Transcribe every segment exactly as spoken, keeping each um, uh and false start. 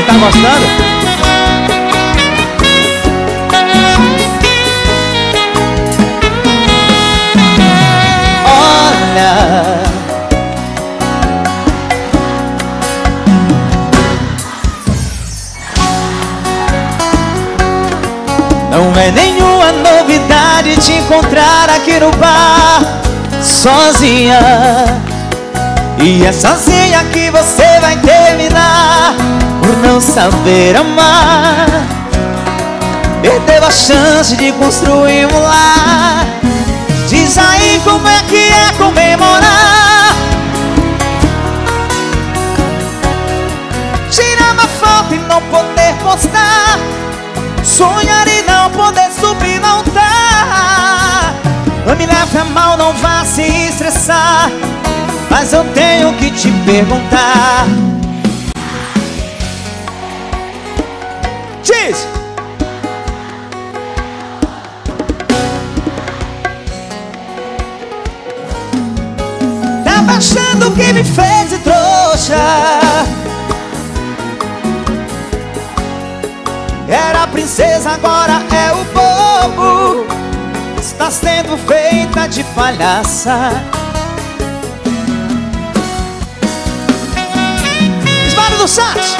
tá gostando? Olha, não é nenhuma novidade te encontrar aqui no bar sozinha. E é sozinha que você vai terminar por não saber amar. Perdeu a chance de construir um lar. Diz aí como é que é comemorar. Tirar uma foto e não poder postar. Sonhar e não poder subir no altar. Não me leve a mal, não vá se estressar, mas eu tenho que te perguntar. Diz! Tava achando que me fez de trouxa. Era a princesa, agora é o bobo. Está sendo feita de palhaça. Esmário do Santos.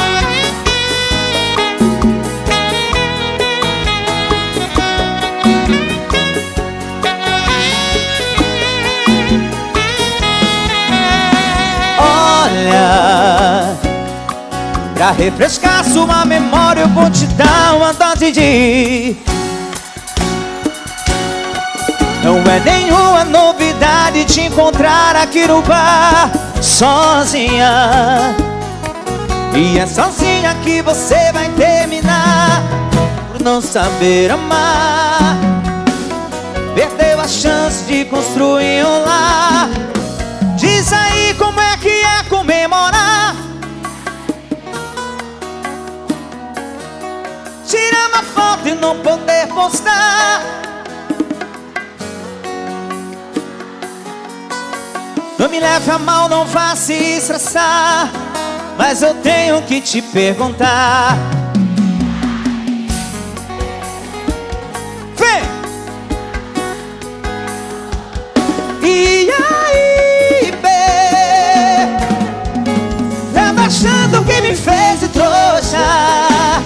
Olha, pra refrescar sua memória eu vou te dar uma dose de... Não é nenhuma novidade te encontrar aqui no bar sozinha. E é sozinha que você vai terminar por não saber amar. Perdeu a chance de construir um lar. Diz aí como é que é comemorar. Tirar uma foto e não poder postar. Não me leve a mal, não vá se estressar, mas eu tenho que te perguntar. Vem! E aí, bê? Tava achando que me fez de trouxa.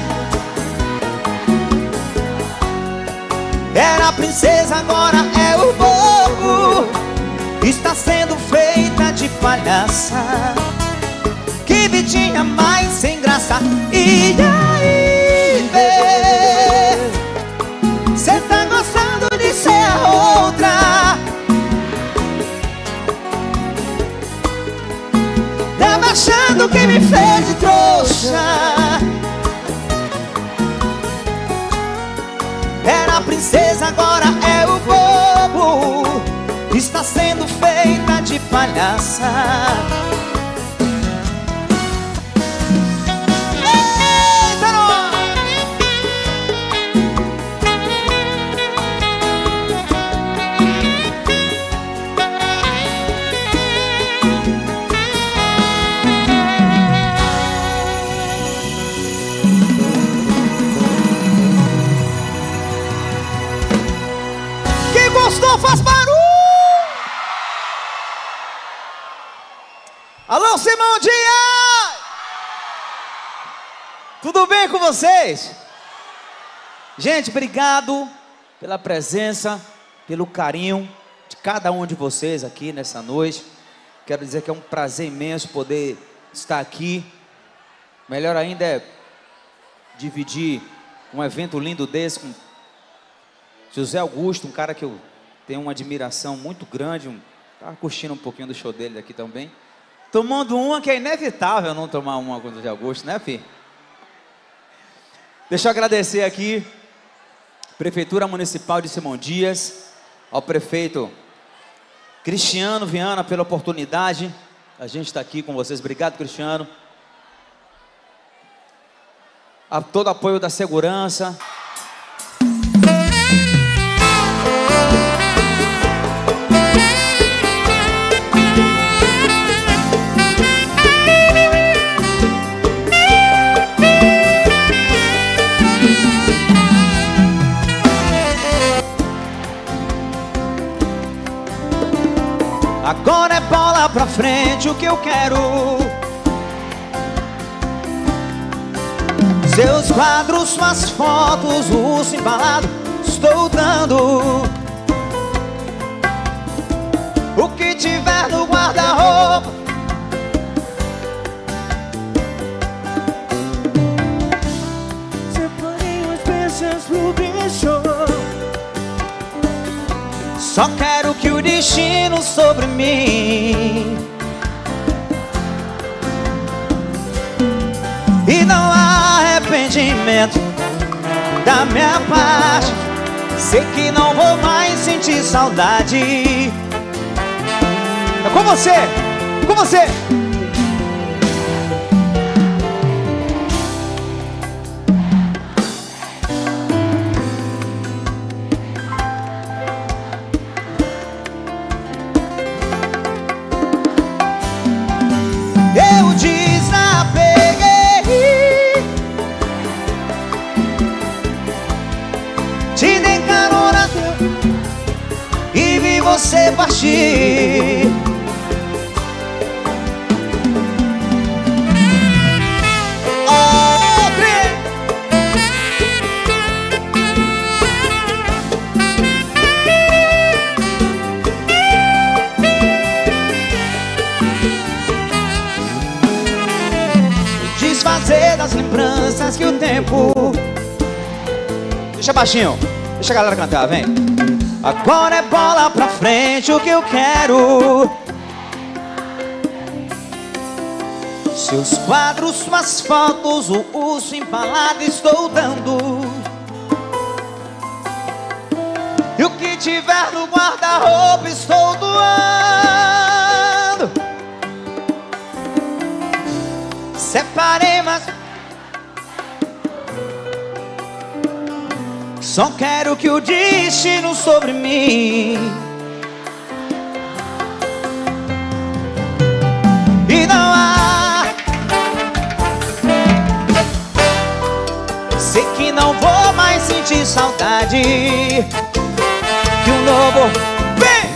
Era a princesa, agora é o bobo. Está sendo feita de palhaça. Que vidinha mais sem graça. E aí, bê? Cê tá gostando de ser a outra. Tava achando que me fez de trouxa. Era a princesa, agora é o bobo. Está sendo feita de palhaça. Eita, não! Quem gostou faz barulho! Alô, Simão Dias! Tudo bem com vocês? Gente, obrigado pela presença, pelo carinho de cada um de vocês aqui nessa noite. Quero dizer que é um prazer imenso poder estar aqui. Melhor ainda é dividir um evento lindo desse com José Augusto, um cara que eu tenho uma admiração muito grande. Um... Tava curtindo um pouquinho do show dele aqui também. Tomando uma que é inevitável não tomar uma com o José Augusto, né, filho? Deixa eu agradecer aqui Prefeitura Municipal de Simão Dias, ao prefeito Cristiano Viana pela oportunidade. A gente está aqui com vocês. Obrigado, Cristiano. A todo apoio da segurança. Agora é bola pra frente o que eu quero. Seus quadros, suas fotos, o urso embalado, estou dando. O que tiver no guarda-roupa. Separei as peças pro bicho. Só quero que o destino sobre mim. E não há arrependimento da minha parte. Sei que não vou mais sentir saudade. É com você, com você. Eu desapeguei, te dei carona e vi você partir. Desfazer das lembranças que o tempo... Deixa baixinho, deixa a galera cantar, vem. Agora é bola pra frente o que eu quero. Seus quadros, suas fotos, o urso empalado estou dando. E o que tiver no guarda-roupa estou doando. Separei, mas só quero que o destino sobre mim. E não há. Sei que não vou mais sentir saudade. Que um novo vem.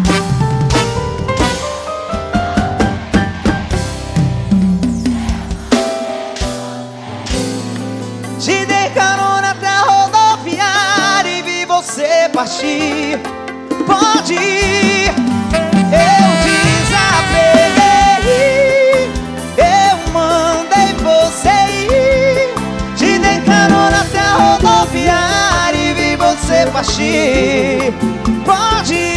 Te dei carona até a rodoviária e vi você partir. Pode ir. Eu desapeguei, eu mandei você ir. Te dei carona até a rodoviária e vi você partir. Pode ir.